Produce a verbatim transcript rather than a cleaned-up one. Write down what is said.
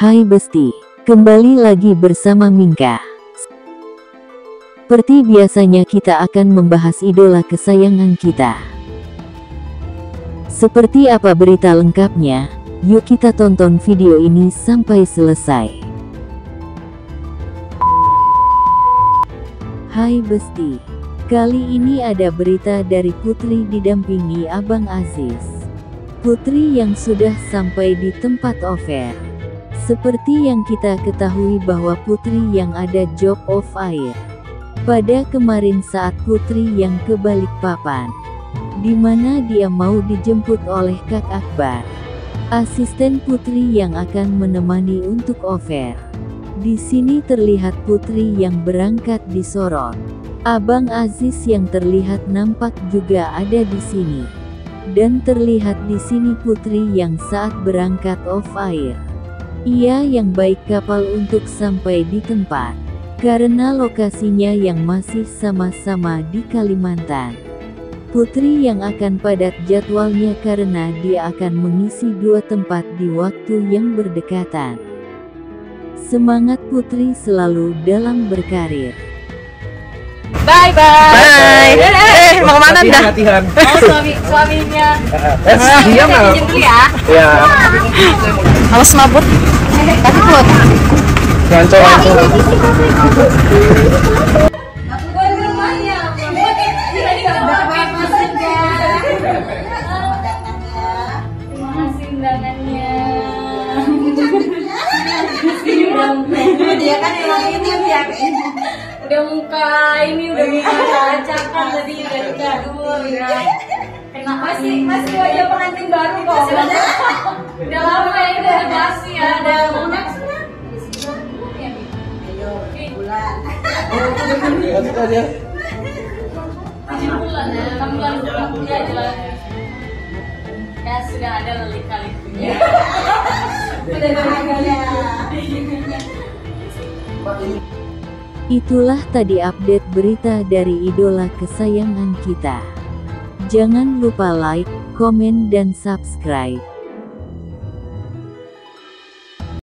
Hai Besti, kembali lagi bersama Mingka. Seperti biasanya kita akan membahas idola kesayangan kita. Seperti apa berita lengkapnya? Yuk kita tonton video ini sampai selesai. Hai Besti, kali ini ada berita dari Putri didampingi Abang Aziz. Putri yang sudah sampai di tempat offer. Seperti yang kita ketahui bahwa Putri yang ada job of air pada kemarin saat Putri yang ke Balikpapan, di mana dia mau dijemput oleh Kak Akbar, asisten Putri yang akan menemani untuk offer. Di sini terlihat Putri yang berangkat disorot. Abang Aziz yang terlihat nampak juga ada di sini. Dan terlihat di sini Putri yang saat berangkat off air. Ia yang baik kapal untuk sampai di tempat. Karena lokasinya yang masih sama-sama di Kalimantan. Putri yang akan padat jadwalnya karena dia akan mengisi dua tempat di waktu yang berdekatan. Semangat Putri selalu dalam berkarir. Bye bye. Bye. Eh, mau kemana dah? Latihan. Oh, suami suaminya. Eh, dia nggak? Dulu ya. Ya. Awas mabut. Tapi kuat. Ngancol ngancol. Aku buat rumahnya. Terima kasih undangannya. Dia kan emang ini ya. Udah muka ini udah muka acakan tadi dari jadul ya. Kenapa sih masih wajah pengantin baru kok? Udah lama ini udah dikasih ya. Ada lunak sudah. Ayo bulan. Lanjut aja. tujuh bulan ya. enam bulan ya jelas. Ya sudah ada lalik-laliknya. Sudah ada. Itulah tadi update berita dari idola kesayangan kita. Jangan lupa like, komen dan subscribe.